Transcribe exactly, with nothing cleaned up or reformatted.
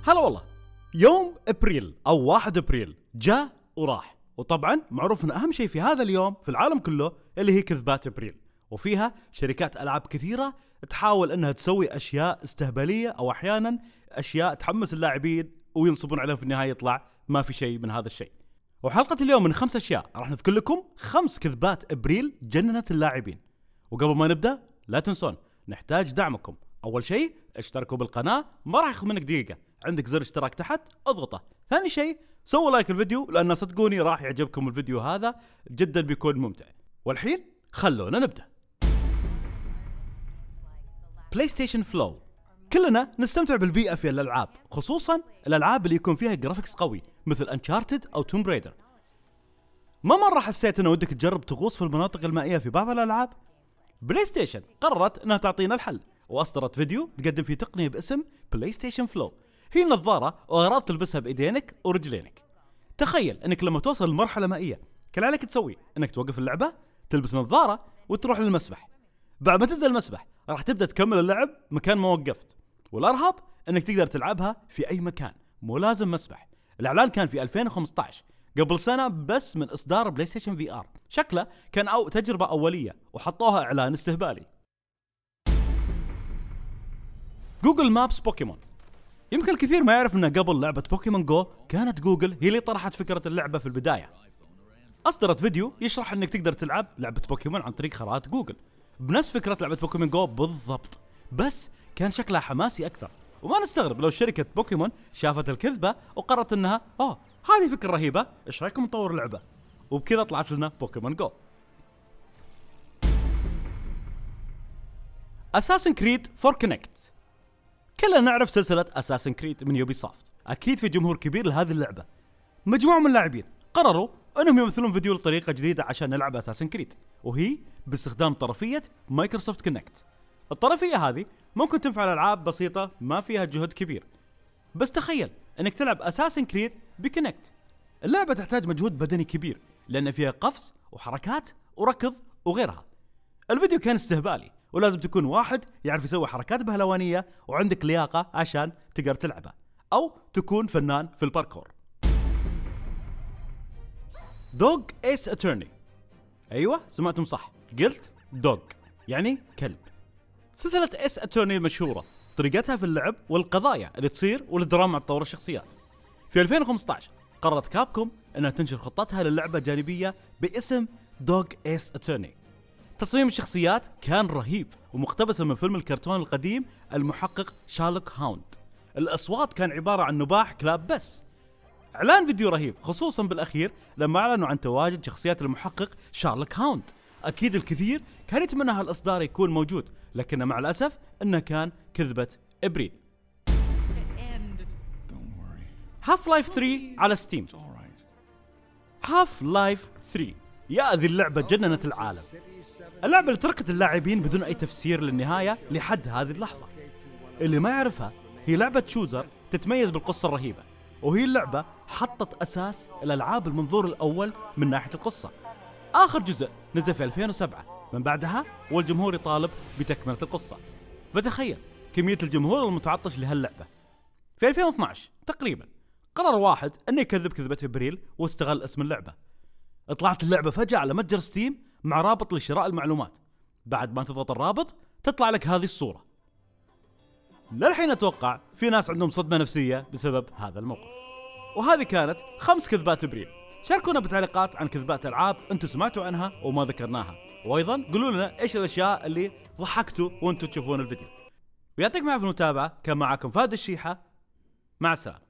هلا والله. يوم ابريل او واحد ابريل جاء وراح، وطبعا معروف ان اهم شيء في هذا اليوم في العالم كله اللي هي كذبات ابريل، وفيها شركات العاب كثيره تحاول انها تسوي اشياء استهباليه او احيانا اشياء تحمس اللاعبين وينصبون عليهم في النهايه يطلع ما في شيء من هذا الشيء. وحلقه اليوم من خمس اشياء راح نذكر لكم خمس كذبات ابريل جننت اللاعبين. وقبل ما نبدا لا تنسون نحتاج دعمكم. اول شيء اشتركوا بالقناه، ما راح ياخذ منك دقيقه، عندك زر اشتراك تحت اضغطه. ثاني شيء سووا لايك الفيديو لان صدقوني راح يعجبكم الفيديو هذا، جدا بيكون ممتع. والحين خلونا نبدا. بلاي ستيشن فلو. كلنا نستمتع بالبيئه في الالعاب، خصوصا الالعاب اللي يكون فيها جرافيكس قوي مثل انشارتد او توم برايدر. ما مره حسيت انه ودك تجرب تغوص في المناطق المائيه في بعض الالعاب؟ بلاي ستيشن قررت انها تعطينا الحل، واصدرت فيديو تقدم فيه تقنيه باسم بلاي ستيشن فلو. هي نظاره واغراض تلبسها بايدينك ورجلينك. تخيل انك لما توصل لمرحله مائيه كل عليك تسوي انك توقف اللعبه، تلبس نظاره وتروح للمسبح. بعد ما تنزل المسبح راح تبدا تكمل اللعب مكان ما وقفت، والارهب انك تقدر تلعبها في اي مكان، مو لازم مسبح. الاعلان كان في ألفين وخمسة عشر، قبل سنه بس من اصدار بلاي ستيشن في ار. شكله كان أو تجربه اوليه وحطوها اعلان استهبالي. جوجل مابس بوكيمون. يمكن الكثير ما يعرف ان قبل لعبه بوكيمون جو كانت جوجل هي اللي طرحت فكره اللعبه في البدايه. اصدرت فيديو يشرح انك تقدر تلعب لعبه بوكيمون عن طريق خرائط جوجل، بنفس فكره لعبه بوكيمون جو بالضبط، بس كان شكلها حماسي اكثر. وما نستغرب لو شركه بوكيمون شافت الكذبه وقررت انها اوه هذه فكره رهيبه، ايش رايكم نطور لعبه؟ وبكذا طلعت لنا بوكيمون جو. اساسن كريد فور كونكت. كلنا نعرف سلسله اساسن كريد من يوبي سوفت، اكيد في جمهور كبير لهذه اللعبه. مجموعه من اللاعبين قرروا انهم يمثلون فيديو لطريقه جديده عشان نلعب اساسن كريد، وهي باستخدام طرفيه مايكروسوفت كونكت. الطرفيه هذه ممكن تنفع الالعاب بسيطه ما فيها جهد كبير، بس تخيل انك تلعب اساسن كريد بكونكت. اللعبه تحتاج مجهود بدني كبير لان فيها قفز وحركات وركض وغيرها. الفيديو كان استهبالي، ولازم تكون واحد يعرف يسوي حركات بهلوانيه وعندك لياقه عشان تقدر تلعبها، او تكون فنان في الباركور. دوغ ايس اترني. ايوه سمعتم صح، قلت دوغ يعني كلب. سلسله ايس اترني المشهوره طريقتها في اللعب والقضايا اللي تصير والدراما مع تطور الشخصيات. في ألفين وخمسة عشر قررت كابكوم انها تنشر خطتها للعبه جانبيه باسم دوغ ايس اترني. تصميم الشخصيات كان رهيب ومقتبسه من فيلم الكرتون القديم المحقق شارلوك هاوند. الاصوات كان عباره عن نباح كلاب بس. اعلان فيديو رهيب، خصوصا بالاخير لما اعلنوا عن تواجد شخصيات المحقق شارلوك هاوند. اكيد الكثير كان يتمنى هالاصدار يكون موجود، لكن مع الاسف انه كان كذبه ابريل. هاف لايف ثري على ستيم. هاف لايف ثري يا ذي اللعبه جننت العالم. اللعبه اللي تركت اللاعبين بدون اي تفسير للنهايه لحد هذه اللحظه. اللي ما يعرفها هي لعبه شوتر تتميز بالقصه الرهيبه، وهي اللعبه حطت اساس الالعاب المنظور الاول من ناحيه القصه. اخر جزء نزل في ألفين وسبعة، من بعدها والجمهور يطالب بتكمله القصه. فتخيل كميه الجمهور المتعطش لهاللعبه. في ألفين واثني عشر تقريبا قرر واحد انه يكذب كذبه ابريل واستغل اسم اللعبه. طلعت اللعبه فجاه على متجر ستيم مع رابط لشراء المعلومات. بعد ما تضغط الرابط تطلع لك هذه الصوره. للحين اتوقع في ناس عندهم صدمه نفسيه بسبب هذا الموقف. وهذه كانت خمس كذبات ابريل. شاركونا بتعليقات عن كذبات العاب انتم سمعتوا عنها وما ذكرناها، وايضا قولوا لنا ايش الاشياء اللي ضحكتوا وانتم تشوفون الفيديو. ويعطيكم العافيه في المتابعه. كان معكم فهد الشيحه، مع السلامه.